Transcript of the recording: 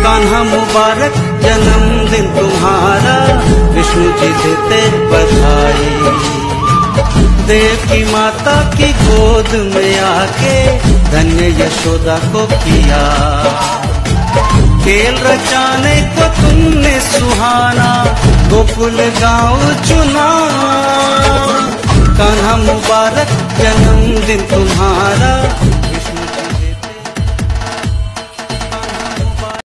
कान्हा मुबारक जन्मदिन तुम्हारा, विष्णु जी देते बधाई। देवकी माता की गोद में आके धन्य यशोदा को किया, खेल रचाने को तुमने सुहाना, गोकुल गाँव चुना। कान्हा मुबारक जन्मदिन तुम्हारा,